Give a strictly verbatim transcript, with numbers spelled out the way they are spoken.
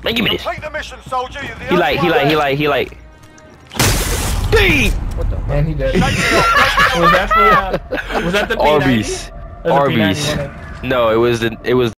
Man, give me this. Complete the mission, soldier. You're the He like, he only like, he one like, he like. Dang! What the? And he did. Was left. Take it off, take it off. that the uh, was that the P ninety? Arby's. That was the P ninety, Arby's. wasn't it? No, it was the, it was